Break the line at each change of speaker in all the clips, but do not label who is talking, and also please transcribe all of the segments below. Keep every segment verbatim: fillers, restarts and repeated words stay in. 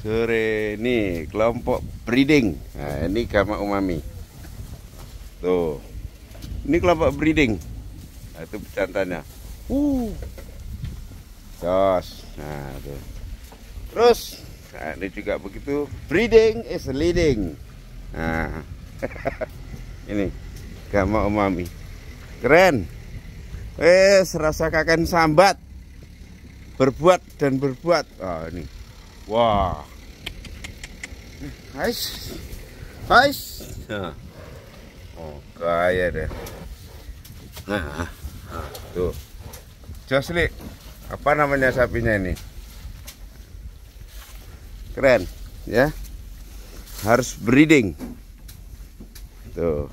Sore nih kelompok breeding. Nah, ini Gama Umami. Tuh. Ini kelompok breeding. Nah, itu becantannya. Uh. Jos. Nah, tuh. Terus, nah, ini juga begitu. Breeding is leading. Nah. Ini Gama Umami. Keren. Eh, serasa kakek sambat. Berbuat dan berbuat. Oh, ini. Wah. Guys. Guys. Nah. Oh, kaya deh. Nah, nah tuh. Josli. Apa namanya sapinya ini? Keren, ya. Harus breeding. Tuh.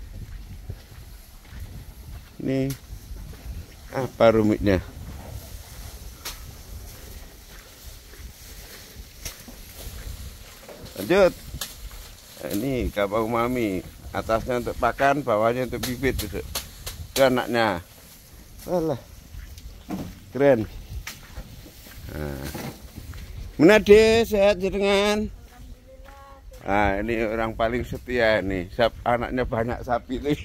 Ini apa rumitnya? Lanjut. Ini Gama Umami. Atasnya untuk pakan, bawahnya untuk bibit. Itu, itu anaknya. Alah. Keren. Nah. Menade sehat jenengan. Nah, ini orang paling setia nih. Sap, anaknya banyak sapi tuh.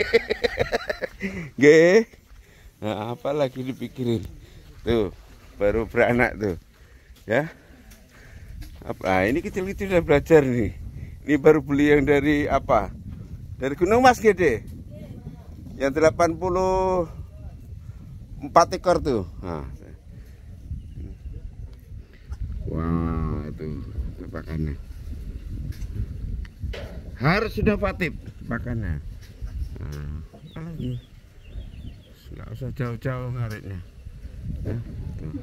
Nggih. Nah, apa lagi dipikirin? Tuh, baru beranak tuh. Ya. Apa? Nah, ini kecil-kecil udah belajar nih. Ini baru beli yang dari apa? Dari Gunung Mas Gede. Yang delapan puluh empat ekor tuh. Nah. Wah, itu, itu pakannya. Harus sudah patip pakannya. Nah, apa lagi? Nggak usah jauh-jauh ngaritnya. Ya, tuh.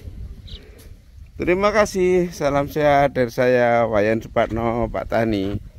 Terima kasih, salam sehat dari saya Wayan Supatno, Pak Tani.